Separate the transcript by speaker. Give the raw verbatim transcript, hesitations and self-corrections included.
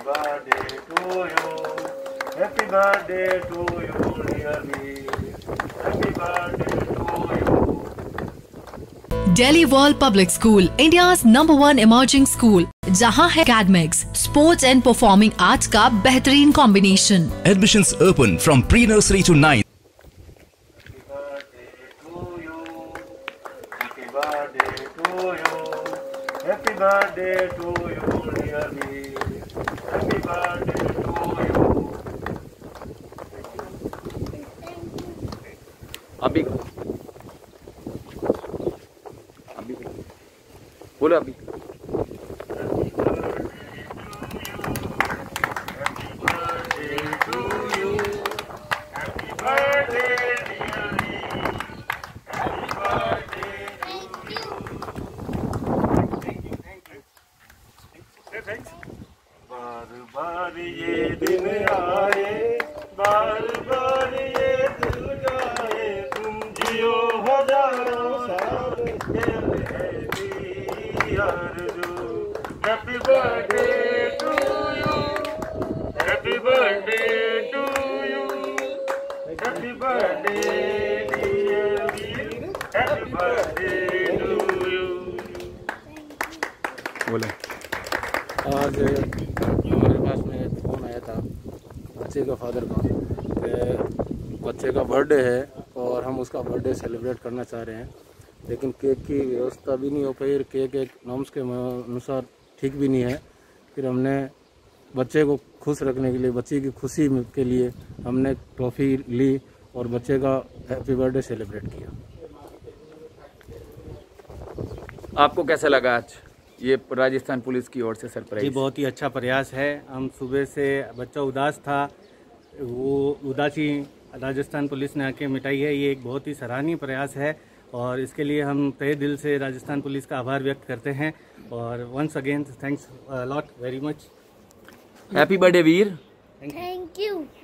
Speaker 1: birthday to you. Happy birthday to you, dear Veer. Happy birthday to you.
Speaker 2: Delhi World Public School, India's number one emerging school, जहाँ है academics, sports and performing arts का बेहतरीन combination.
Speaker 3: Admissions open from pre-nursery to ninth.
Speaker 1: Happy birthday to you. Happy birthday to you, dear Veer. Happy birthday to you.
Speaker 4: अभी अभी बोलो अभी
Speaker 1: बार बार ये दिन आए, बार बार ये दिल गाए, तुम जियो हजारों साल, happy birthday to you, happy birthday to you, happy birthday dear Veer, happy birthday to you.
Speaker 4: बोले
Speaker 5: आज हमारे पास में फ़ोन आया था बच्चे का फादर का कि बच्चे का बर्थडे है और हम उसका बर्थडे सेलिब्रेट करना चाह रहे हैं, लेकिन केक की व्यवस्था भी नहीं हो पाई और केक एक नॉर्म्स के अनुसार ठीक भी नहीं है। फिर हमने बच्चे को खुश रखने के लिए, बच्चे की खुशी के लिए हमने ट्रॉफ़ी ली और बच्चे का हैप्पी बर्थडे सेलिब्रेट किया।
Speaker 4: आपको कैसा लगा आज ये राजस्थान पुलिस की ओर से सरप्राइज?
Speaker 6: जी बहुत ही अच्छा प्रयास है। हम सुबह से बच्चा उदास था, वो उदासी राजस्थान पुलिस ने आके मिटाई है। ये एक बहुत ही सराहनीय प्रयास है और इसके लिए हम तहे दिल से राजस्थान पुलिस का आभार व्यक्त करते हैं और once again thanks lot very much.
Speaker 4: Happy birthday Veer.
Speaker 7: Thank you.